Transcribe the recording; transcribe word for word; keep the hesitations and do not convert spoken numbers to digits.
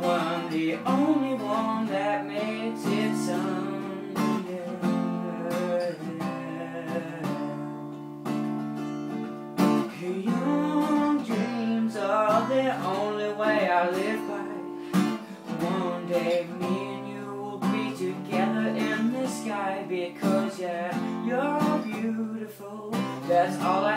one, the only one that makes it someday. Young dreams are the only way I live by. One day me and you will be together in the sky, because yeah, you're beautiful, that's all I